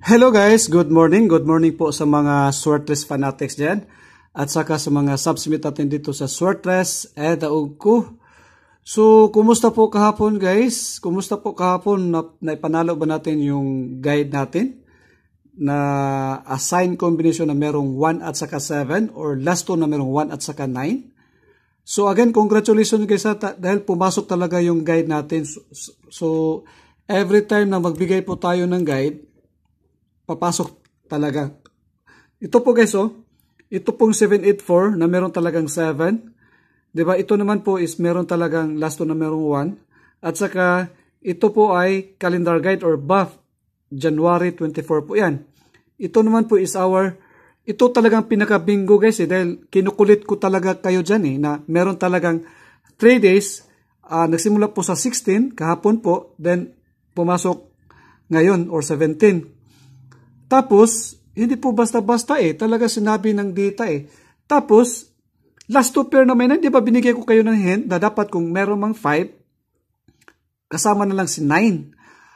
Hello guys, good morning. Good morning po sa mga Swertres fanatics dyan. At saka sa mga subsmit natin dito sa Swertres Edaog ko. So, kumusta po kahapon guys? Kumusta po kahapon? Naipanalo ba natin yung guide natin? Na assign combination na merong 1 at saka 7 or last two na merong 1 at saka 9. So again, congratulations guys dahil pumasok talaga yung guide natin. So every time na magbigay po tayo ng guide, papasok talaga. Ito po guys, ito pong 784 na meron talagang 7. Diba? Ito naman po is meron talagang last two na merong 1. At saka ito po ay calendar guide or buff. January 24 po yan. Ito naman po is ito talagang pinaka-bingo guys dahil kinukulit ko talaga kayo dyan na meron talagang 3 days. Nagsimula po sa 16 kahapon po, then pumasok ngayon or 17. Tapos, hindi po basta-basta talaga sinabi ng data Tapos, last two pair naman di ba binigay ko kayo ng hint na dapat kung meron mang 5, kasama na lang si 9.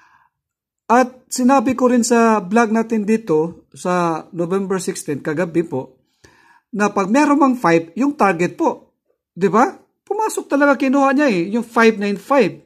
At sinabi ko rin sa vlog natin dito sa November 16, kagabi po, na pag meron mang 5, yung target po. Di ba? Pumasok talaga kinuha niya yung 595.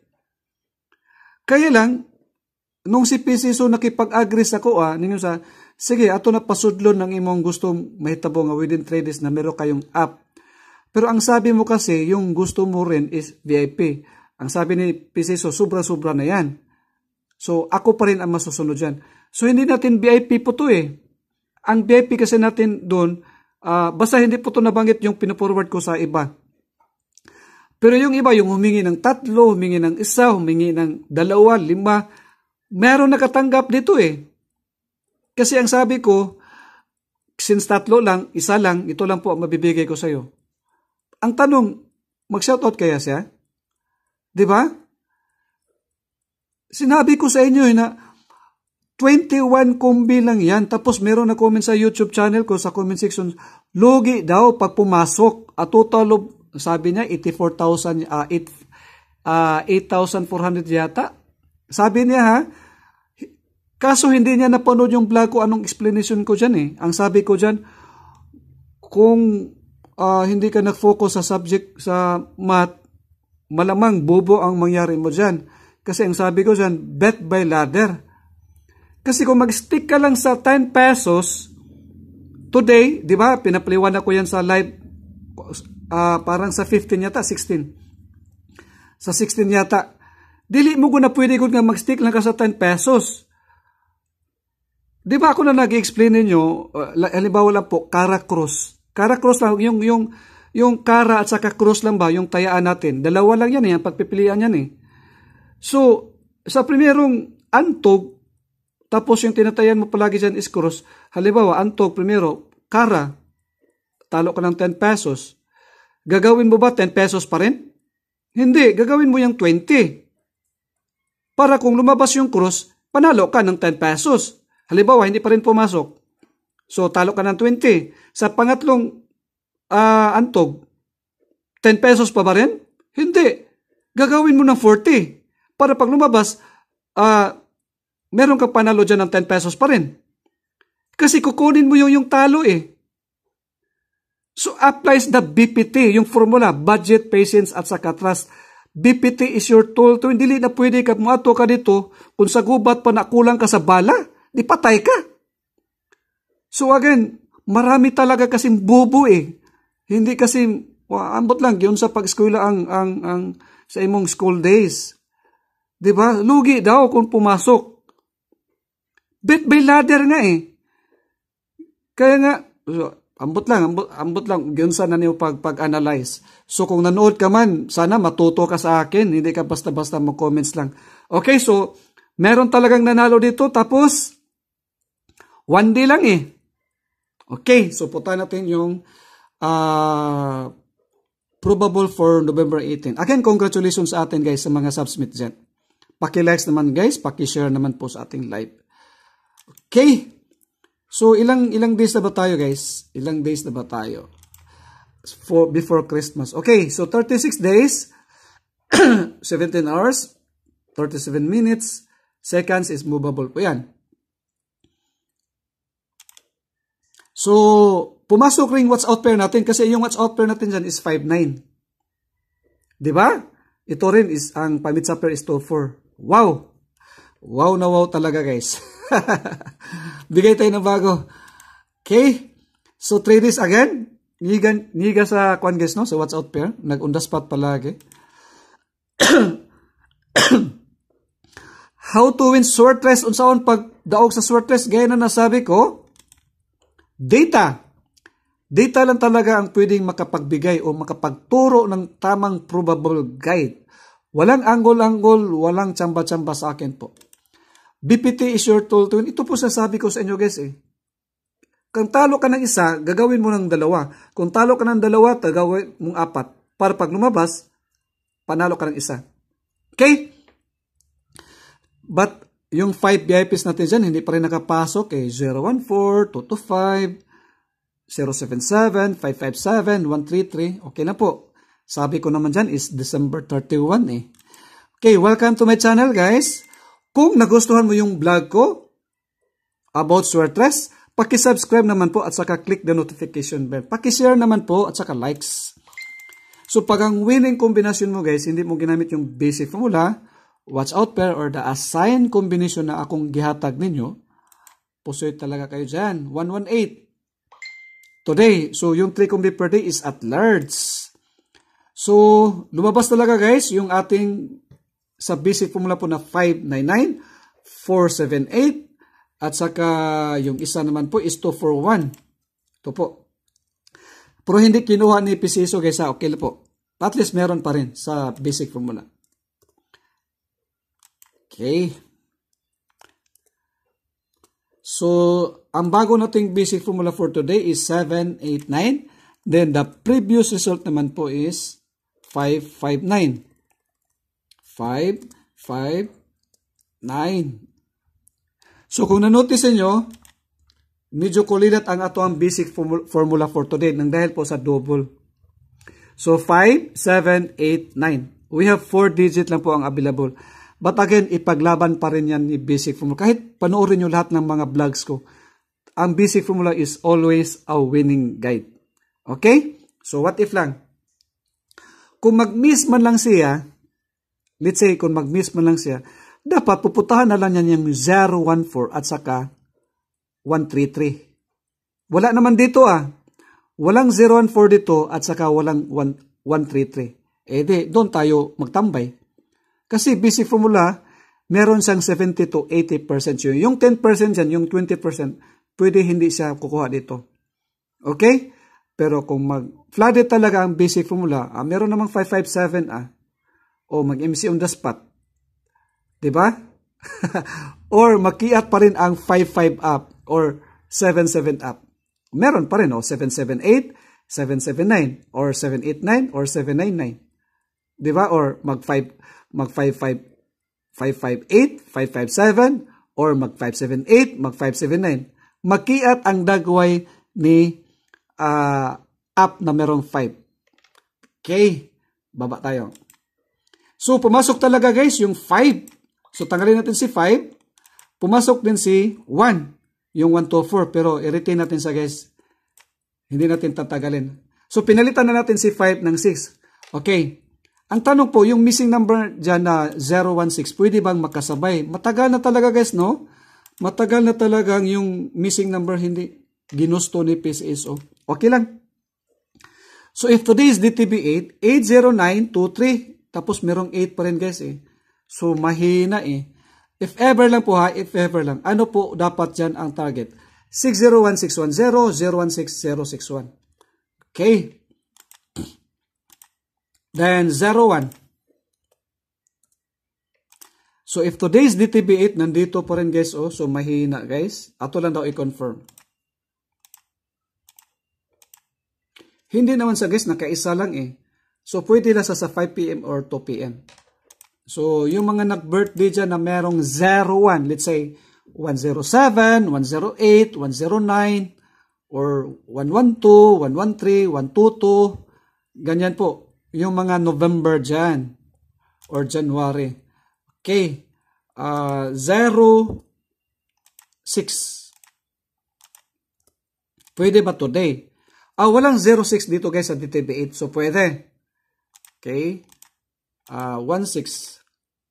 Kaya lang, nung si PCSO nakipag-agree sa ko, ninyo sa, sige, ato na pasudlon ng imong gusto mahitabo nga within 3 days na meron kayong app. Pero ang sabi mo kasi, yung gusto mo rin is VIP. Ang sabi ni PCSO, sobra-sobra na yan. So, ako pa rin ang masusunod dyan. So, hindi natin VIP po to Ang VIP kasi natin doon, basta hindi po to nabanggit yung pinuforward ko sa iba. Pero yung iba, yung humingi ng 3, humingi ng 1, humingi ng 2, 5, meron nakatanggap dito Kasi ang sabi ko, since 3 lang, 1 lang, ito lang po ang mabibigay ko sa'yo. Ang tanong, mag-shoutout kaya siya? Di ba? Sinabi ko sa inyo na 21 kombi lang yan. Tapos meron na comment sa YouTube channel ko, sa comment section, lugi daw pag pumasok. At total of, sabi niya, 8,400 yata. Sabi niya kaso hindi niya napanood yung vlog ko, anong explanation ko dyan Ang sabi ko dyan, kung hindi ka nag-focus sa subject sa math, malamang bobo ang mangyari mo dyan. Kasi ang sabi ko dyan, bet by ladder. Kasi kung mag-stick ka lang sa 10 pesos, today, di ba, pinapaliwan ako yan sa live, parang sa 15 yata, 16. Sa 16 yata. Dili mo na pwede ko nga mag-stick lang ka sa 10 pesos. Di ba ako na nag-explain ninyo, halimbawa lang po, Kara Cross. Kara Cross lang, yung Kara at saka Cross lang ba, yung tayaan natin. Dalawa lang yan pagpipilian yan So, sa primerong antog, tapos yung tinatayan mo palagi dyan is Cross. Halimbawa, antog, primero, Kara, talo ka ng 10 pesos. Gagawin mo ba 10 pesos pa rin? Hindi, gagawin mo yung 20. Para kung lumabas yung cross, panalo ka ng 10 pesos. Halimbawa, hindi pa rin pumasok. So, talo ka ng 20. Sa pangatlong antog, 10 pesos pa ba rin? Hindi. Gagawin mo ng 40. Para pag lumabas, meron kang panalo dyan ng 10 pesos pa rin. Kasi kukunin mo yung talo So, applies the BPT, yung formula, budget, patience, at saka trust. BPT is your tool to hindi na pwede ka muato ka dito kung sa gubat pa nakulang ka sa bala, di patay ka. So again, marami talaga kasing bubo Hindi kasi, ambot lang, yun sa pag-eskwela ang sa imong school days. Di ba? Lugi daw kung pumasok. Bet by ladder nga Kaya nga, ambot lang, yun sana niyo pag-analyze. So kung nanood ka man, sana matuto ka sa akin, hindi ka basta-basta mag-comments lang. Okay, so, meron talagang nanalo dito, tapos, 1 day lang Okay, so punta natin yung probable for November 18. Again, congratulations sa atin guys sa mga subsmit dyan. Paki-likes naman guys, paki-share naman po sa ating live. Okay. So, ilang days na ba tayo, guys? Ilang days na ba tayo? Before Christmas. Okay, so 36 days, 17 hours, 37 minutes, seconds is movable po yan. So, pumasok ring watch out pair natin kasi yung watch out pair natin dyan is 5-9. Diba? Ito rin is, ang pamitsa pair is 2-4. Wow! Wow na wow talaga guys. Bigay tayo ng bago. Okay? So, 3 days again. Niga sa kwan guys, no? So, watch out pair. Nag-on the spot palagi. How to win Swortress? Unsaon pag daog sa Swortress? Gaya na nasabi ko, data. Data lang talaga ang pwedeng makapagbigay o makapagturo ng tamang probable guide. Walang angle-angle, walang tsamba-tsamba sa akin po. BPT is your tool to win. Ito po sasabi ko sa inyo guys eh. Kung talo ka ng isa, gagawin mo ng dalawa. Kung talo ka ng dalawa, gagawin mong 4. Para pag lumabas, panalo ka ng isa. Okay? But, yung 5 VIPs natin dyan, hindi pa rin nakapasok eh. 014, 225, 077, 557, 133. Okay na po. Sabi ko naman dyan is December 31 eh. Okay, welcome to my channel guys. Kung nagustuhan mo yung vlog ko about Swortress, paki-subscribe naman po at saka click the notification bell. Paki-share naman po at saka likes. So pag ang winning combination mo guys, hindi mo ginamit yung basic formula, watch out pair or the assigned combination na akong gihatag ninyo, pusoy talaga kayo dyan. 118. Today, so yung 3 combi per day is at large. So, lumabas talaga guys, yung ating sa basic formula po na 599, 478, at saka yung isa naman po is 241. Ito po. Pero hindi kinuha ni Pisiso guys ha, okay lang po. At least meron pa rin sa basic formula. Okay. So, ang bago nating basic formula for today is 789. Then, the previous result naman po is 559. 559. So, kung nanotice nyo, medyo kulilat ang ato ang basic formula for today nang dahil po sa double. So, 5, 7, 8, 9. We have 4 digit lang po ang available. But again, ipaglaban pa rin yan ni basic formula. Kahit panoorin nyo lahat ng mga vlogs ko, ang basic formula is always a winning guide. Okay? So, what if lang? Kung mag-miss man lang siya, let's say, kung mag-miss man lang siya, dapat puputahan na lang yan yung 014 at saka 133. Wala naman dito Walang 014 dito at saka walang 133. Eh di, doon tayo magtambay. Kasi basic formula, meron siyang 70 to 80%. Yung 10% yan, yung 20%, pwede hindi siya kukuha dito. Okay? Pero kung mag-flooded talaga ang basic formula, meron namang 557 o mag-MC on the spot. Diba? Or makiat pa rin ang 55 up or 77 up. Meron pa rin 778, 779 or 789 or 799. Diba? Or mag-558, 557 or mag-578, mag-579. Makiat ang dagway ni up na merong 5. Okay. Baba tayo. So, pumasok talaga guys yung 5. So, tanggalin natin si 5. Pumasok din si 1. Yung 124. Pero, i-retain natin sa guys. Hindi natin tatagalin. So, pinalitan na natin si 5 ng 6. Okay. Ang tanong po, yung missing number dyan na 016, pwede bang makasabay? Matagal na talaga guys, no? Matagal na talagang yung missing number hindi ginusto ni PCSO. Okay lang. So, if today is DTB 8, 80923. Tapos, merong 8 pa rin guys eh. So, mahina eh. If ever lang po if ever lang. Ano po dapat dyan ang target? 601610, 016061. Okay. Then, 01. So, if today's DTB 8, nandito pa rin guys so mahina guys. Ato lang daw i-confirm. Hindi naman sa guys, nakaisa lang eh. So, pwede na sa 5 p.m. or 2 p.m. So, yung mga nag-birthday dyan na merong 01, let's say 107, 108, 109, or 112, 113, 122, ganyan po. Yung mga November dyan, or January. Okay. 06. Pwede ba today? Walang 06 dito guys sa DTB8. So, pwede. Okay. 16.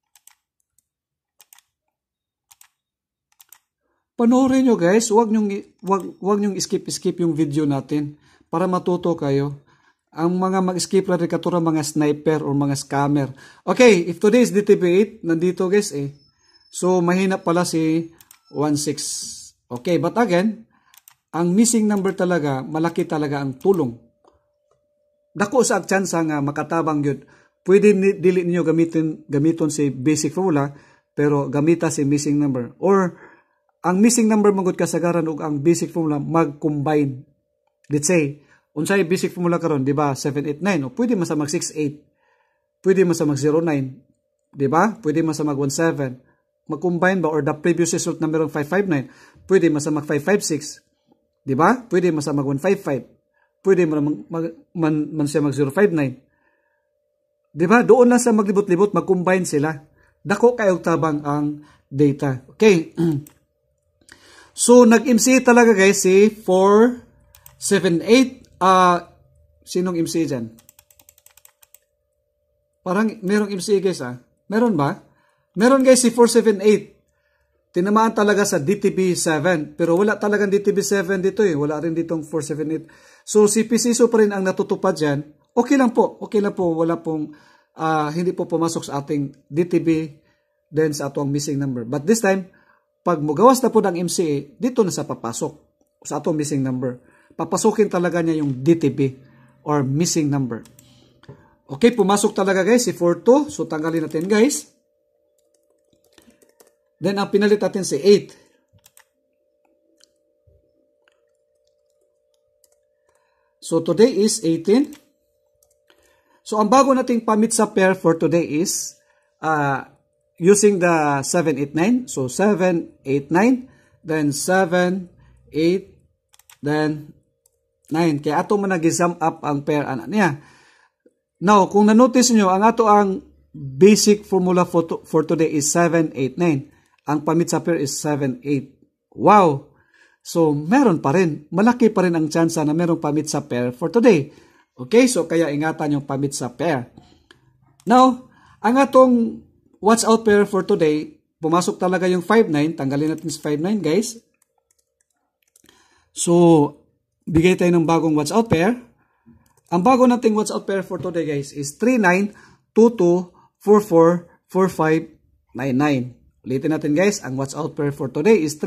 Panoorin nyo guys. Huwag nyong skip yung video natin para matuto kayo. Ang mga mag-skip na rin katura mga sniper or mga scammer. Okay, if today is DTB8, nandito guys eh. So, mahina pala si 16. Okay, but again, ang missing number talaga, malaki talaga ang tulong. Dako sa chance nga makatabang yun. Pwede dili niyo gamiton si basic formula, pero gamita si missing number. Or, ang missing number magud kasagaran ug ang basic formula mag-combine. Let's say, unsay basic formula karon, di ba? 789. O pwede man sa mag 68. Pwede man sa mag 09. Di ba? Pwede man sa mag 17. Mag-combine ba or the previous result na merong 559. Pwede man sa mag 556. Di ba? Pwede man sa mag 155. Pwede man siya mag 059. Di ba? Doon lang sa maglibot-libot, mag-combine sila. Dako kayo tabang ang data. Okay. So, nag-MC talaga guys si 478. Sinong MC dyan? Parang merong MC guys Meron ba? Meron guys si 478. Tinamaan talaga sa DTB7. Pero wala talagang DTB7 dito eh. Wala rin ditong 478. So si PCSO pa rin ang natutupad dyan. Okay lang po. Okay lang po. Wala pong hindi po pumasok sa ating DTB then sa atong missing number. But this time, pag mugawas na po ng MCA, dito na sa papasok sa atong missing number. Papasukin talaga niya yung DTB or missing number. Okay, pumasok talaga guys si 42. So tanggalin natin guys. Then ang pinalit natin si 8. So today is 18. So ang bago nating pamit sa pair for today is using the 789. So 789, then 7, 8, then 9. Kaya ato man nag-sum up ang pair ana niya. Now, kung na-notice nyo, ang ato ang basic formula for today is 789. Ang pamit sa pair is 78. Wow! So, meron pa rin. Malaki pa rin ang chance na merong pamit sa pair for today. Okay? So, kaya ingatan yung pamit sa pair. Now, ang atong watch out pair for today, pumasok talaga yung 59. Tanggalin natin sa 59, guys. So, bigay tayo ng bagong watch out pair. Ang bago nating watch out pair for today, guys, is 3922444599. Ulitin natin guys, ang watch out pair for today is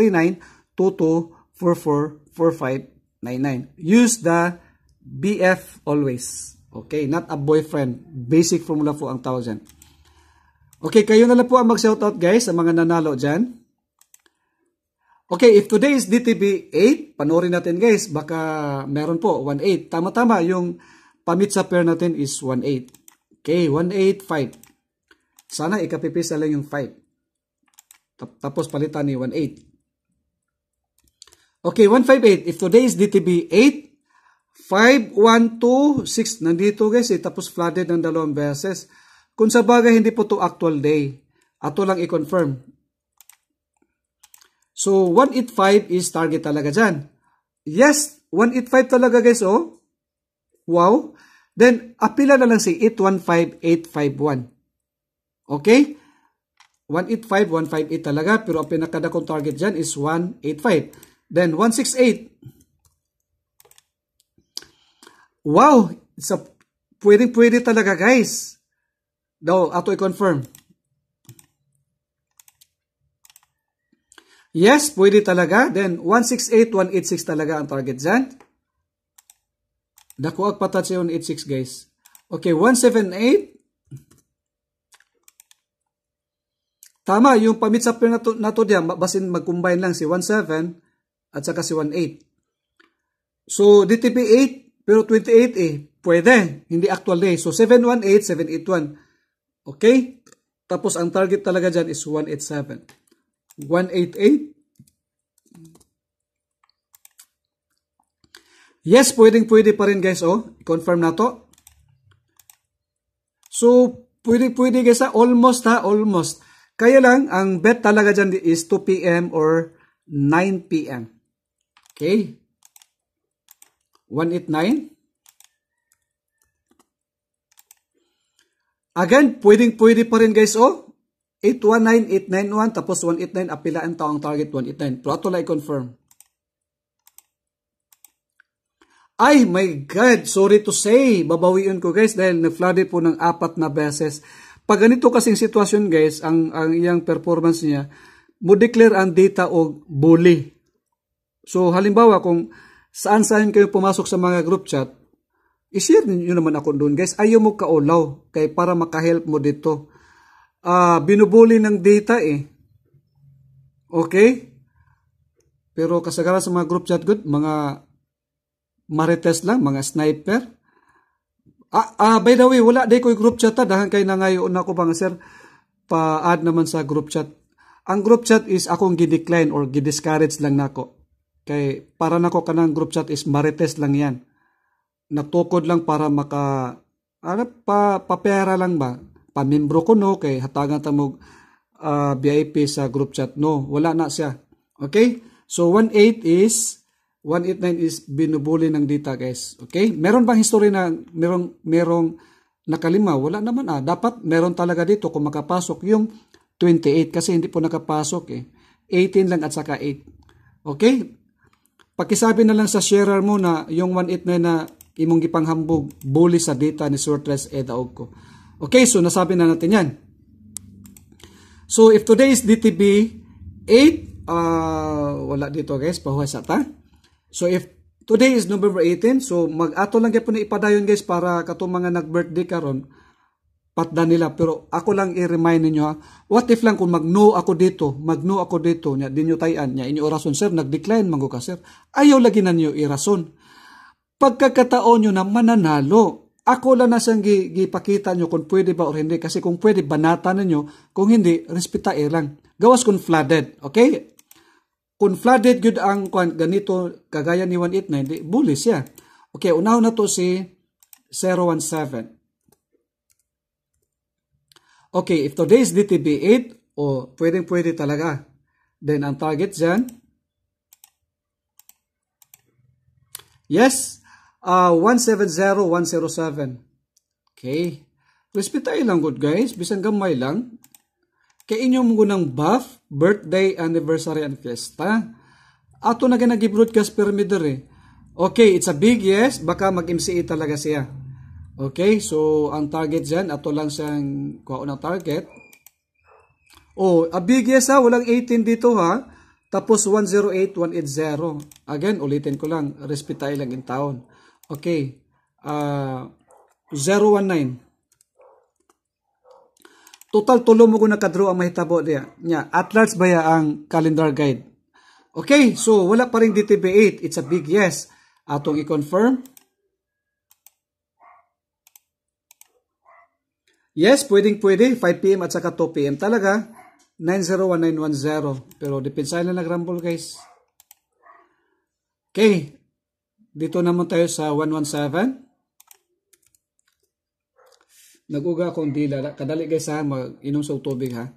3922444599. Use the BF always. Okay, not a boyfriend. Basic formula po ang tawag dyan. Okay, kayo na lang po ang mag-shoutout guys sa mga nanalo dyan. Okay, if today is DTB 8, panoorin natin guys. Baka meron po, 1-8. Tama-tama, yung pamit sa pair natin is 1-8. Okay, 1-8-5. Sana ikapipisa lang yung 5. Tapos palitan ni 1-8. Okay, 158. If today is DTB 8, 5, 1, 2, 6. Nandito guys tapos flooded ng 2 beses. Kung sa bagay, hindi po to actual day. Ato lang i-confirm. So, 185 is target talaga dyan. Yes, 185 talaga guys, oh. Wow. Then, apila na lang si 815851. Okay? 185, 158 talaga. Pero ang pinakadakong target dyan is 185. Then, 168. Wow! Pwede talaga guys. Daw, ato i-confirm. Yes, pwede talaga. Then, 168, 186 talaga ang target dyan. Dakuag patat siya 186 guys. Okay, 178. Tama, yung pamit sa pair na to diyan, basin mag-combine lang si 17 at saka si 18. So, DTP 8, pero 28 pwede. Hindi actual day. So, 718, 781. Okay? Tapos, ang target talaga dyan is 187. 188. Yes, pwede pa rin guys, oh. I-confirm na to. So, pwede guys, almost. Kaya lang, ang bet talaga dyan is 2 p.m. or 9 p.m. Okay? 189. Again, pwede pa rin guys, oh. 819, 891, tapos 189, apilaan tao ang target 189. Pero ato lang i-confirm. Ay, my God, sorry to say, babawiin ko guys dahil na-flooded po ng 4 na beses. Pag ganito kasing sitwasyon guys, ang iyang performance niya, mo declare ang data o bully. So halimbawa kung saan-saan kayo pumasok sa mga group chat, i-share niyo naman ako doon guys. Ayaw mo kaulaw kay para makahelp mo dito. Binubuli ng data eh. Okay? Pero kasagaran sa mga group chat good, mga marites lang, mga sniper. By the way, wala day ko group chat dahan kay na ngayon ako bang sir pa-add naman sa group chat. Ang group chat is akong gi-decline or gi-discourage lang nako. Kay para nako kanang group chat is marites lang yan. Natukod lang para maka papera lang ba pamimbro ko no kay hatagan ta mo VIP sa group chat no wala na siya. Okay, so 189 is binubuli ng data guys. Okay, meron bang history na merong nakalima? Wala naman dapat meron talaga dito kung makapasok yung 28 kasi hindi po nakapasok eh, 18 lang at saka 8. Okay, pakisabi na lang sa sharer mo na yung 189 na imong gipanghambog bully sa data ni Sortress daog ko. Okay, so nasabi na natin yan. So if today is DTB 8, wala dito guys, pahuhay sa ta. So if today is November 18, so mag-ato lang po na ipadayon guys para katong mga nag-birthday karon patda nila. Pero ako lang i-remind ninyo what if lang kung mag-no ako dito, nya dinyo tayan, nya inyo orason sir, nag-decline mango ka sir. Ayaw lagi na niyo irason. Pagkakataon nyo na mananalo, ako lang na siyang gipakita nyo kung pwede ba o hindi. Kasi kung pwede, banata ninyo. Kung hindi, respetae lang. Gawas kung flooded. Okay? Kung flooded, yun ang ganito, kagaya ni 189, bully siya. Okay, unaw na to si 017. Okay, if today is DTB 8, pwede talaga. Then, ang target dyan, yes, 170, 107. Okay. Respetay lang good guys. Bisan gamay lang. Kaya inyong gunang buff, birthday, anniversary, and fiesta. Ato na ginag-broadcast permitter eh. Okay, it's a big yes. Baka mag-MCA talaga siya. Okay, so ang target dyan, ato lang siyang kuha ng target. A big yes ha. Walang 18 dito ha. Tapos 108, 180. Again, ulitin ko lang. Respetay lang in town. Okay. 019. Total tulo mo ko nakadraw ang mahitabo diya. At large baya ang calendar guide. Okay. So, wala pa rin DTB 8. It's a big yes. Atong i-confirm. Yes, pwede. 5 PM at saka 2 PM talaga. 901910. Pero depensahin na nag-rumble guys. Okay. Dito naman tayo sa 117. Nag-uga akong dila. Kadali guys ha. Mag-inom sa tubig ha.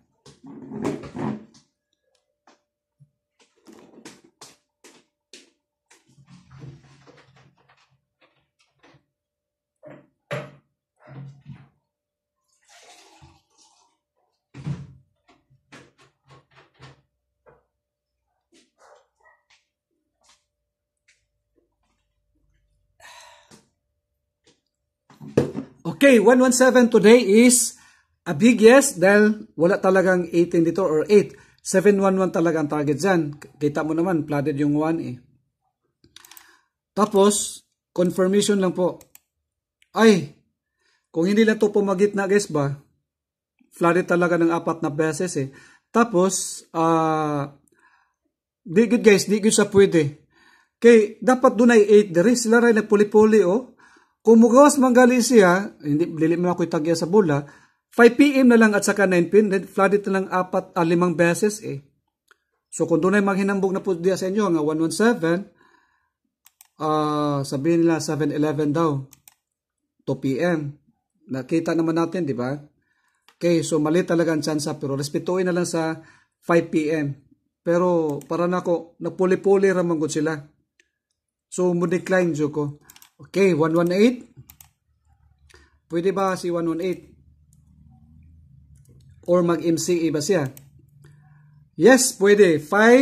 Okay, 117 today is a big yes dahil wala talagang 18 dito or 8. 711 talaga ang target dyan. Kita mo naman, flooded yung 1 eh. Tapos, confirmation lang po. Ay, kung hindi lang ito pumagit na guys ba, flooded talaga ng 4 na beses eh. Tapos, di good guys, di good sa pwede. Kay, dapat doon ay 8 diri. Sila rin nagpuli-puli oh. Kung mugawas manggali siya, hindi dili mo ako itagya sa bola, 5 PM na lang at saka 9 PM, then flooded na lang 5 beses eh. So kung doon ay maghinambog na po diya sa inyo, nga 117, sabihin nila 7-11 daw, 2 PM. Nakita naman natin, di ba? Okay, so mali talaga ang chance, pero respetuin na lang sa 5 PM. Pero para na ako, napuli-puli ramang sila. So, mo-decline dyo ko. Okay, 118. Pwede ba si 118? Or mag-MCA ba siya? Yes, pwede.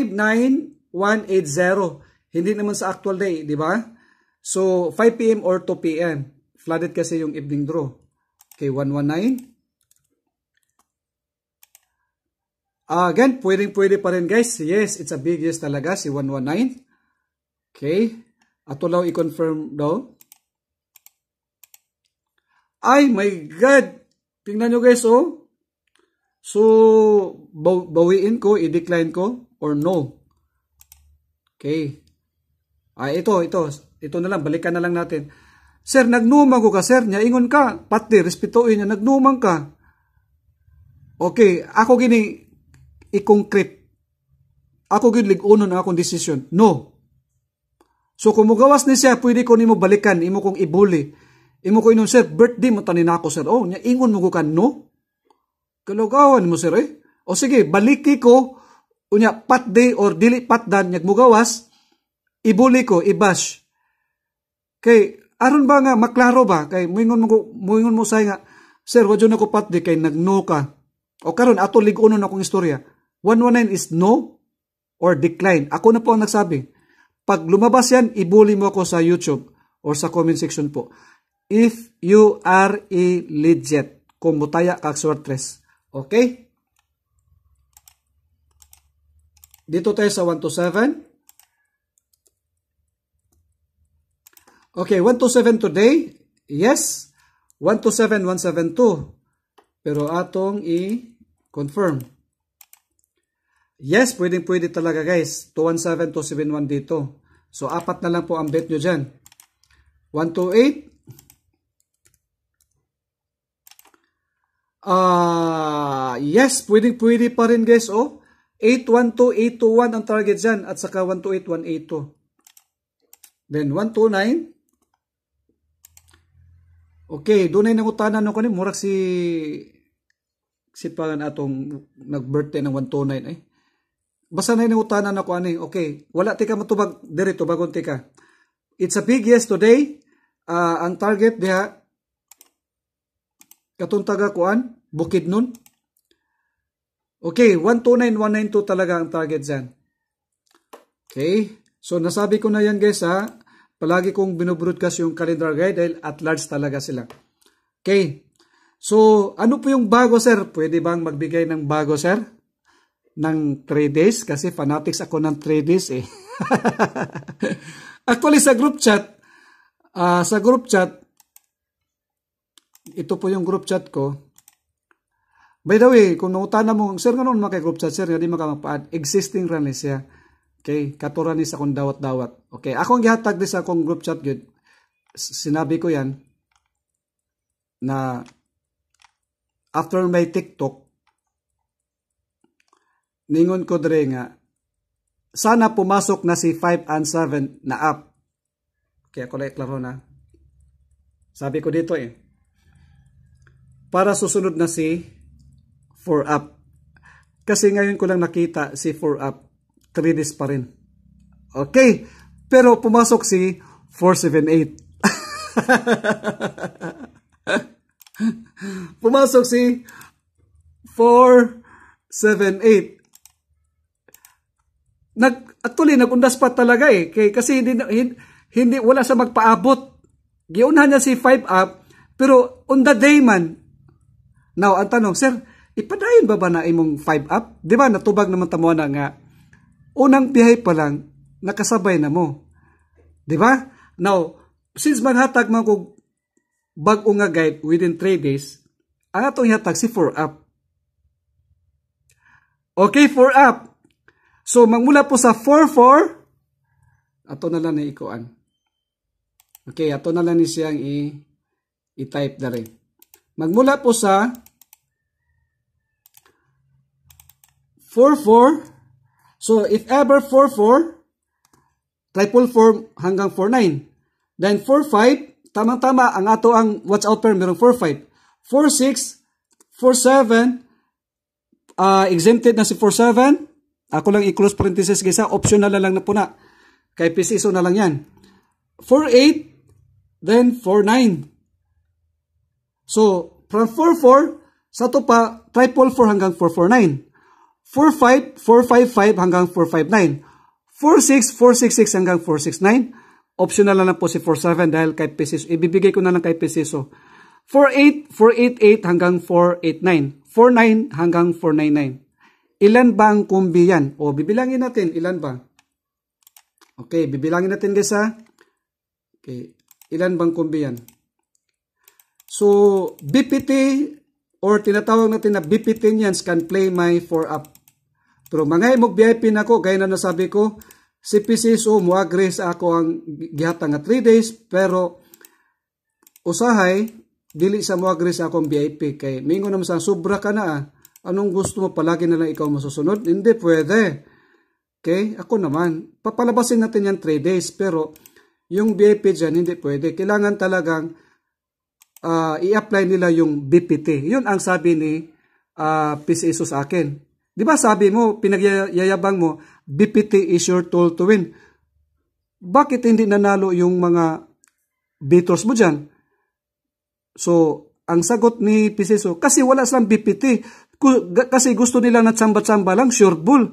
59180. Hindi naman sa actual day, di ba? So, 5 p.m. or 2 p.m. Flooded kasi yung evening draw. Okay, 119. Again, pwede pa rin guys. Yes, it's a big yes talaga, si 119. Okay. Ato lang i-confirm daw. Ay, my God! Tingnan nyo guys, oh. So, bawiin ko, i-decline ko, or no? Okay. Ito na lang, balikan na lang natin. Sir, nagnumang ko ka, sir. Ingon ka. Pati, respetuin niya, nagnumang ka. Okay, ako gini, i-concrete. Ako gini, lig-uno na akong decision. No. So, kung mugawas ni siya, pwede ko nimo balikan, imo kong ibuli. Imo ko inon, sir, birthday mo tanin ako, sir. Oh, nya ingon mo ko ka, no? Kalagawan mo, sir, eh. O sige, baliki ko, unya, pat day or dili pat dan, nyag mugawas, ibuli ko, ibash. Kay, aron ba nga, maklaro ba? Kay, muingon mo say nga, sir, wadyo na ko pat day, kay nagno ka. O karon ato lig-uno na akong istorya. 119 is no or decline. Ako na po ang nagsabi. Pag lumabas yan, ibuli mo ako sa YouTube or sa comment section po. If you are a legit, kung mutaya kag Swertres. Okay? Dito tayo sa 127. Okay, 127 today. Yes. 127, 172. Pero atong i-confirm. Yes, pwede talaga guys. 217, 271 dito. So, apat na lang po ang bet nyo dyan. 128. Yes, pwede pa rin guys. Oh, 812, 821 ang target dyan. At saka 128, 182. Then, 129. Okay, doon ay nangutanan ako ni murag si pa atong nag-birthday ng 129 eh. Basta na nangutanan ako ani. Okay, wala tika matubag dirito bagon tika. It's a big yes today. Ang target diha katong taga kuan Bukidnon. Okay, 129 192 talaga ang target diyan. Okay? So nasabi ko na yan guys ha. Palagi kong binobroadcast yung calendar guide dahil at large talaga sila. Okay. So, ano po yung bago, sir? Pwede bang magbigay ng bago, sir? Ng 3 days? Kasi fanatics ako ng 3 days eh. Actually, sa group chat, ito po yung group chat ko. By the way, kung nangutana mo, sir, ganoon maka-group chat, sir, hindi maka-add. Existing rin siya. Okay, katuran ni sa kung dawat-dawat. Okay, akong gihatag din sa akong group chat good. Sinabi ko yan na after my TikTok, ningon ko dire nga, sana pumasok na si 5 and 7 na app. Okay, ako lang klaro na. Sabi ko dito eh, para susunod na si 4 app. Kasi ngayon ko lang nakita si 4 app. 3 days pa rin. Okay. Pero pumasok si 478. Pumasok si 478. Actually, nagundas pa talaga eh. Kasi hindi wala sa magpaabot. Giunahan niya si 5 up. Pero on the day man. Now, ang tanong, sir, ipadayon ba na imong 5 up? Di ba natubag naman tamo na nga unang biyahe pa lang, nakasabay na mo. Di ba? Now, since maghatag man ko bag-o nga guide within 3 days, ang atong ihatag si 4 up. Okay, 4 up. So, magmula po sa 4-4, ato na lang na ikuan. Okay, ato na lang ni siyang i-type na rin. Magmula po sa 4-4, so, if ever 4-4, 4-4 hanggang 4-9. Then 4-5, tamang-tama ang ato ang watch out pair, merong 4-5. 4-6, 4-7, exempted na si 4-7. Ako lang i-close parenthesis guys ha, optional na lang na po na. Kay preciso na lang yan. 4-8, then 4-9. So, from 4-4, sa to pa, triple 4 hanggang 4-4-9. 4-5, 4-5-5 hanggang 4-5-9. 4-6, 4-6-6 hanggang 4-6-9. Optional na lang po si 4-7 dahil kay Pisiso. Ibibigay ko na lang kay Pisiso. 4-8, 4-8-8 hanggang 4-8-9. 4-9 hanggang 4-9-9. Ilan ba ang kumbi yan? O, bibilangin natin. Ilan ba? Okay, bibilangin natin guys ha. Okay, ilan bang kumbi yan? So, BPT or tinatawag natin na BPT niyan can play my 4-up. Pero mga imog VIP na ko, gaya na nasabi ko, si PCSO mo agree sa ako ang gihatang nga 3 days, pero usahay, dili sa mo agree sa akong VIP. Kay mingo naman sa sobra ka na anong gusto mo palagi na lang ikaw masusunod? Hindi pwede. Okay? Ako naman, papalabasin natin yan 3 days, pero yung VIP dyan, hindi pwede. Kailangan talagang i-apply nila yung BPT. Yun ang sabi ni PCSO sa akin. Di ba sabi mo, pinagyayabang mo, BPT is your tool to win. Bakit hindi nanalo yung mga beaters mo dyan? So, ang sagot ni PCSO, kasi wala silang BPT. Kasi gusto nila na tsamba-tsamba lang, sure bull.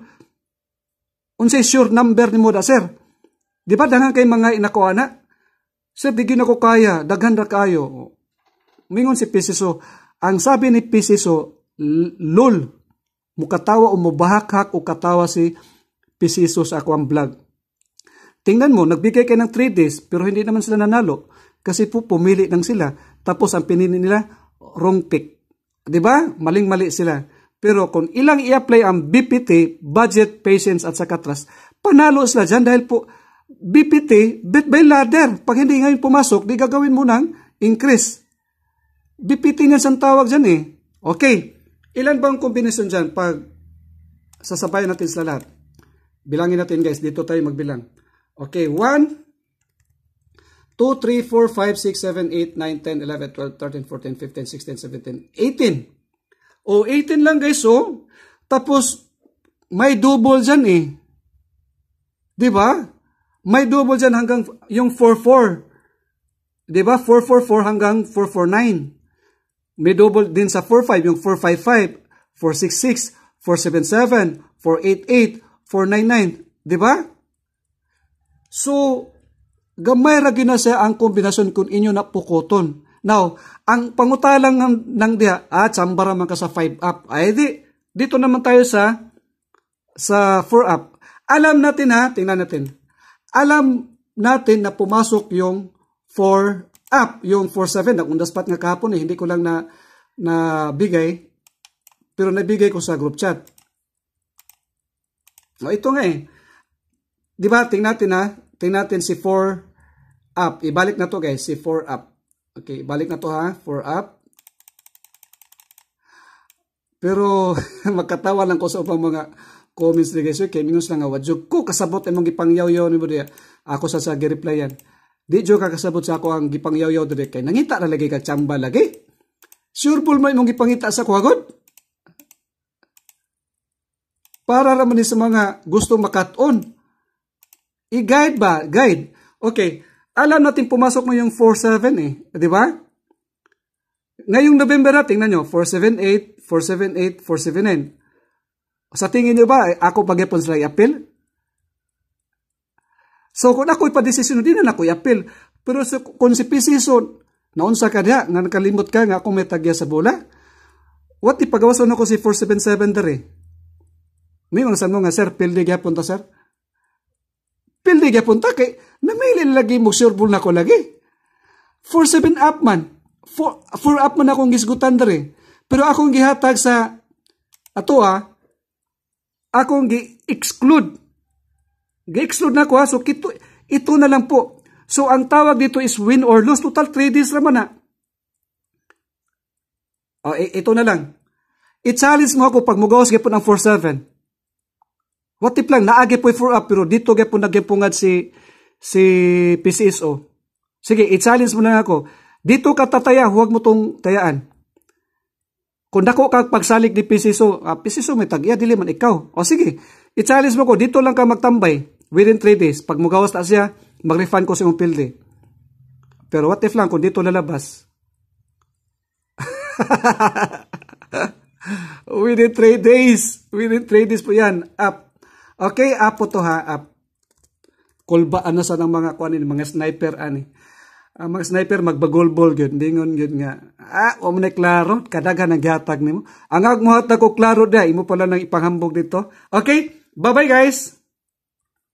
Unsay sure number ni mo da, sir? Di ba daghan kay mga inakuha na? Sir, di gina ko kaya, daghan ra kayo. Mingon si PCSO, ang sabi ni PCSO, lol, mukatawa o mubahak-hak o katawa si PCSO sa akong vlog. Tingnan mo, nagbigay kayo ng 3 days, pero hindi naman sila nanalo. Kasi po, pumili lang sila. Tapos, ang pinili nila, wrong pick. Diba? Maling-mali sila. Pero kung ilang i-apply ang BPT, budget, patience, at saka trust, panalo sila dyan dahil po, BPT, bit by ladder. Pag hindi ngayon pumasok, di gagawin mo ng increase. BPT niyan ang tawag dyan eh. Okay. Ilan bang kombinasyon dyan pag sasabayan natin sila lahat? Bilangin natin guys. Dito tayo magbilang. Okay. 1, 2, 3, 4, 5, 6, 7, 8, 9, 10, 11, 12, 13, 14, 15, 16, 17, 18. O, 18 lang guys, oh. Tapos, may double dyan eh. Diba? May double dyan hanggang yung 4-4. Diba? 4-4-4 hanggang 4-4-9. May double din sa 4-5, yung 4-5-5, 4-6-6, 4-7-7, 4-8-8, 4-9-9. Diba? So, gamay ra gyud na siya ang kombinasyon kung inyo na pukoton. Now, ang pangutalang ng diha, tsambara man ka sa 5-up. Ay dito naman tayo sa 4-up. Alam natin ha, tingnan natin. Alam natin na pumasok yung 4-up, yung 4-7. Nakundas pat nga kahapon eh, hindi ko lang na bigay, pero nabigay ko sa group chat. O, ito nga eh. Diba, tingnan natin ha, tingnan natin si 4 up. Ibalik na to guys, si 4 up. Okay, ibalik na to ha, 4 up. Pero magkatawa lang ko sa upang mga comments ni guys. Okay, minus lang nga, wadyo ko kasabot ay mong gipangyaw-yaw ni mo diya. Ako sa gi-replyan. Di jo ka kasabot sa ako ang gipangyaw-yaw dire kay nangita na lagi ka tsamba lagi. Sure full may mong gipangita sa kuhagod. Para raman ni sa mga gusto makat-on. I-guide ba? Guide. Okay. Alam natin pumasok mo yung 4-7 eh. Di ba? Ngayong November na, tingnan nyo. 4-7-8, 4-7-8, 4-7-9. Sa tingin nyo ba, ako pag-ipon sila i-appeal? So, kung ako ipadesisyon, di na ako i-appeal. Pero kung si PCSO, naunsa ka diya, nga nakalimot ka nga kung may tagya sa bola, what ipagawasan ako si 4-7-7 dari? May mga saan mo nga, sir, pildi gyapon ta, sir? Pildi gyapon ta, kay namili lagi mo sure bull na ko lagi. 4-7 up man. 4 up man akong gisgutan dari. Pero akong gihatag sa ato akong gi-exclude. Gi-exclude na ko so ito na lang po. So ang tawag dito is win or lose. Total 3 days naman na. O, ito na lang. I-challenge mo ako pag mugawas gyapon ang 4-7. What if lang, naagi po 4 up, pero dito gyapon nagyapungad si PCSO. Sige, i-challenge mo lang ako. Dito ka tataya, huwag mo tong tayaan. Kung dako ka pagsalig ni PCSO, PCSO may tagya, dili man ikaw. O sige, i-challenge mo ko, dito lang ka magtambay within 3 days. Pag mugawas na siya, mag-refund ko sa imong pilde. Pero what if lang kung dito lalabas? Within 3 days. Within 3 days po yan. Up. Okay, up po to ha. Up. Kulbaan na sa ng mga kuanin, mga sniper ani. Ang mga sniper magbagol-bol gyud, dingon gyud nga. O mo na klaro, kadagan ang gihatag nimo. Ang agmuhat na ko klaro da, imo pala nang ipanghambog dito. Okay, bye-bye guys.